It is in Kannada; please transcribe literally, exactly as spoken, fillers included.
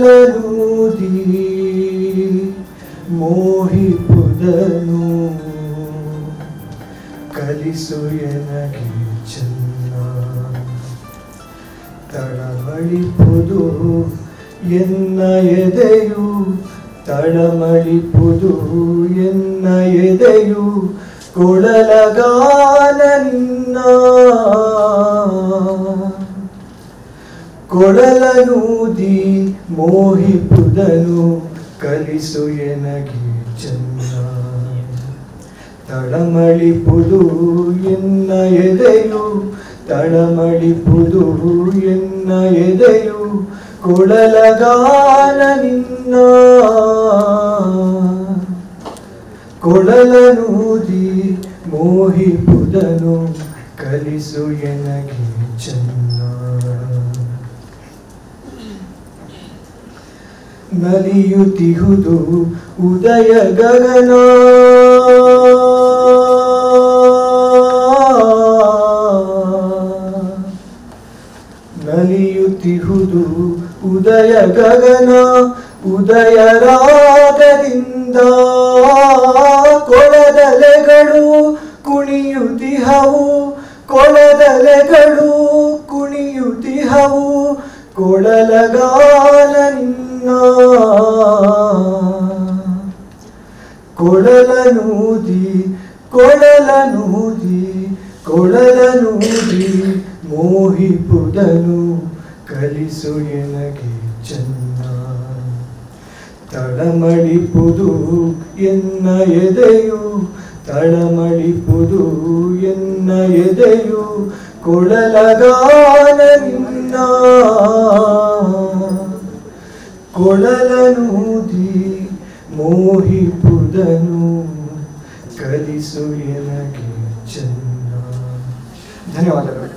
ಕೊಳಲನೂದಿ ಮೋಹಿಪುದನು ಕಲಿಸು ಎನಗೆ ಚೆನ್ನ ತಳಮಳಿಪುದು ಎನ್ನ ಎದೆಯು ತಳಮಳಿಪುದು ಎನ್ನ ಎದೆಯು ಕೊಳಲಗಾನ ನಿನ್ನ ಕೊಳಲನೂದಿ ಮೋಹಿಪುದನು ಕಲಿಸು ಎನಗೆ ಚೆನ್ನ ತಳಮಳಿಪುದು ಎನ್ನ ಎದೆಯು ತಳಮಳಿಪುದು ಎನ್ನ ಎದೆಯು ಕೊಳಲಗಾನ ನಿನ್ನ ಕೊಳಲನೂದಿ ಮೋಹಿಪುದನು ಕಲಿಸು ಎನಗೆ ಚೆನ್ನ ನಲಿಯುತ್ತಿಹುದು ಉದಯ ಗಗನ ನಲಿಯುತ್ತಿಹುದು ಉದಯ ಗಗನ ಉದಯ ರಾಗದಿಂದ ಕೊಳದಲೆಗಳು ಕುಣಿಯುತ್ತಿಹವು ಕೊಳದಲೆಗಳು ಕುಣಿಯುತ್ತಿಹವು ಕೊಳಲಗಾನ ನಿನ್ನ ಕೊಳಲನೂದಿ ಕೊಳಲನೂದಿ ಕೊಳಲನೂದಿ ಮೋಹಿಪುದನು ಕಲಿಸು ಎನಗೆ ಚೆನ್ನ ತಳಮಳಿಪುದು ಎನ್ನ ಎದೆಯು ತಳಮಳಿಪುದು ಎನ್ನ ಎದೆಯು ಕೊಳಲಗಾನ ನಿನ್ನ ಕೊಳಲನೂದಿ ಮೋಹಿಪುದನು ಕಲಿಸು ಎನಗೆ ಚೆನ್ನ. ಧನ್ಯವಾದಗಳು.